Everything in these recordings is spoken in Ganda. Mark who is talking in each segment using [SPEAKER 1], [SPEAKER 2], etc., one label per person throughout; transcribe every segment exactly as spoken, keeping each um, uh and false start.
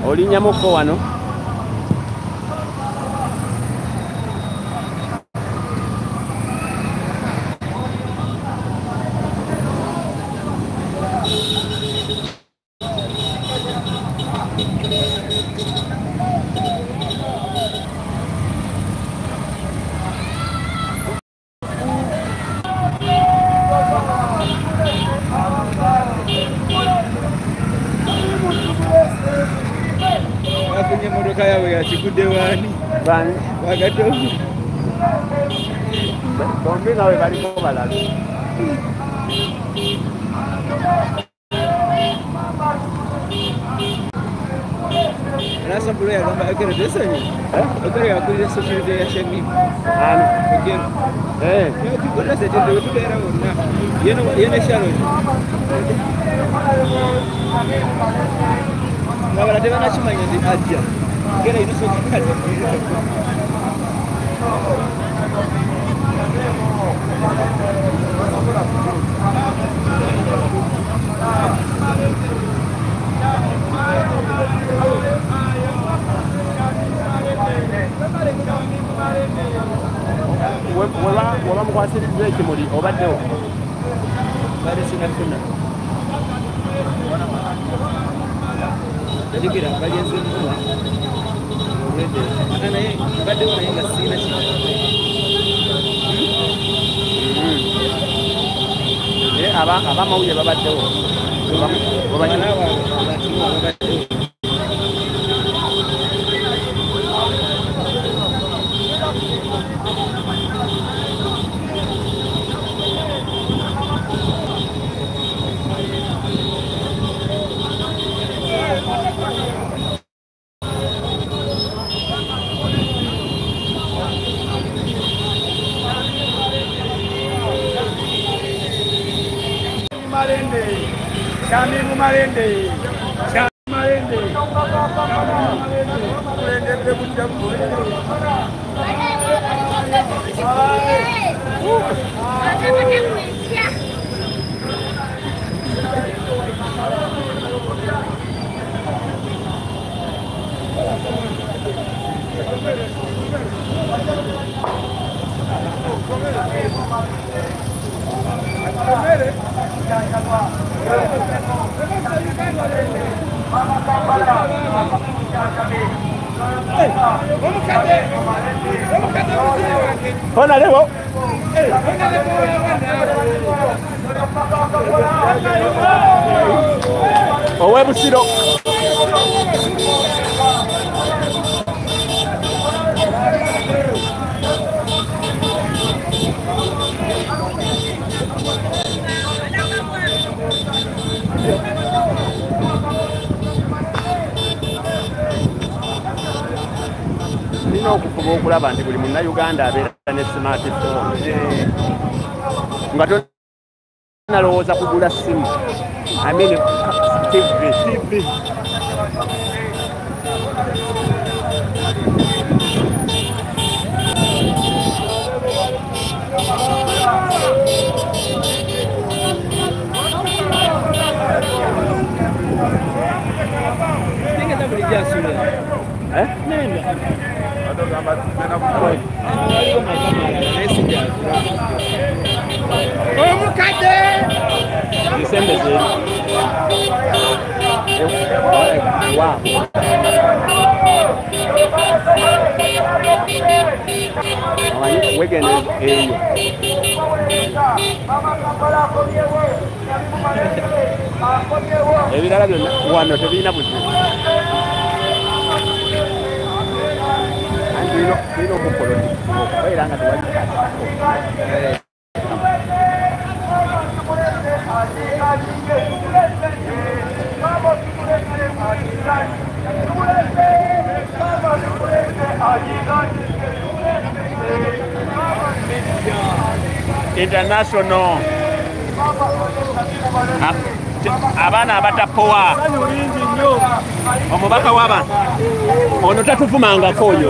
[SPEAKER 1] Olinyamukko wano.
[SPEAKER 2] Chikudewani
[SPEAKER 1] bani
[SPEAKER 2] wakatoka
[SPEAKER 1] bombi nawe baliko balala
[SPEAKER 2] nasa bulo ya gamba akere desani eh akere ya kuri society ya Shamim
[SPEAKER 1] ani
[SPEAKER 2] akere
[SPEAKER 1] eh
[SPEAKER 2] yo kikola sete ndo tudera wonna yeno yene shalo ngabala teba na chimanya ndi ajja kera ino so kikati
[SPEAKER 1] wala wala mukwasiriza ekimuli obaddewo
[SPEAKER 2] bale sinafuna Jikira bagenzi mwa urende ana ye bade wana yenga sina china
[SPEAKER 1] eh aba aba mauye babaddewo
[SPEAKER 2] babanyana wa batimu babaddewo
[SPEAKER 3] Malende, Shamim Malende, Shamim Malende, Malende tebucha
[SPEAKER 1] Hona leo owe busiro nina okufuba okulaba nti buli munnayuganda abeera ne smartphone nga tonalowooza kugula simu I mean T V eh nenda omukadde isembeze wow wegene eyo ebirala byonna wano tebirina buzibu Dino dino kukoloni era nga tuwaje international abana abatapowa omubaka waba ono tatufumangako oyo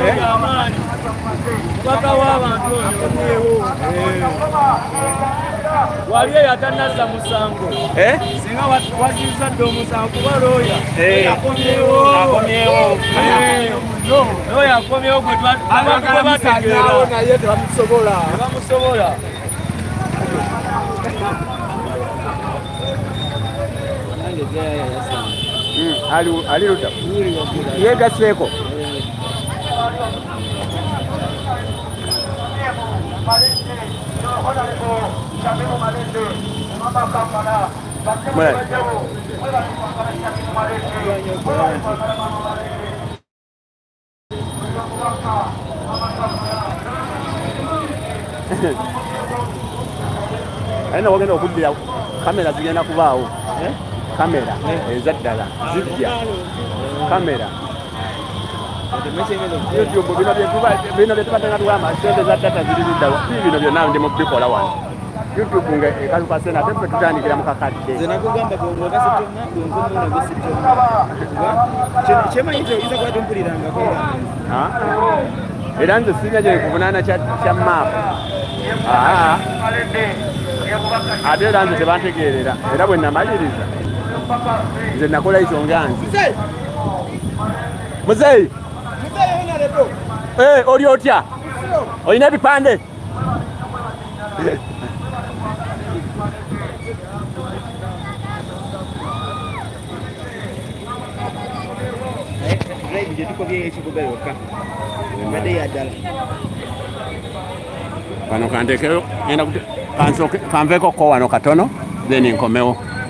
[SPEAKER 1] omubaka w'abantu oyo
[SPEAKER 2] wali yatanazza musango
[SPEAKER 1] eh
[SPEAKER 2] singa wazizza ddo omusango kuba looya
[SPEAKER 1] eh
[SPEAKER 2] akomyewo
[SPEAKER 1] akomyewo
[SPEAKER 2] no looya akomyewo gwe bategeera
[SPEAKER 3] naye tebamusobola
[SPEAKER 2] tebamusobola
[SPEAKER 1] ali ali ruta yega seko Malende Aina wagenda okuddira kamera zigenda kubaawo eh kamera ezaddala zijja kamera YouTube bino byetuba bino byetubatanga tuwama sente za data ziri ziddawo bino byonna ndi mu bikola wano YouTube nga ekaluka sena tepe tutandikira mu kakadde
[SPEAKER 2] zena kugamba gongo gasitoma gongo muna gasitoma chema hicho iza kwa tumpuliranga kwa
[SPEAKER 1] ha era nze sinya je kuvunana cha cha map ah ate era nze tebantegeerera era bwe namaliriza nze nakola izo nganzi muzeyi eh oli otya olina ebipande
[SPEAKER 2] Right, je tuko bye ekikuba yoka. Made ya dala.
[SPEAKER 1] Kano kandekero enda kansoke kanveko ko wano katono then nkomewo.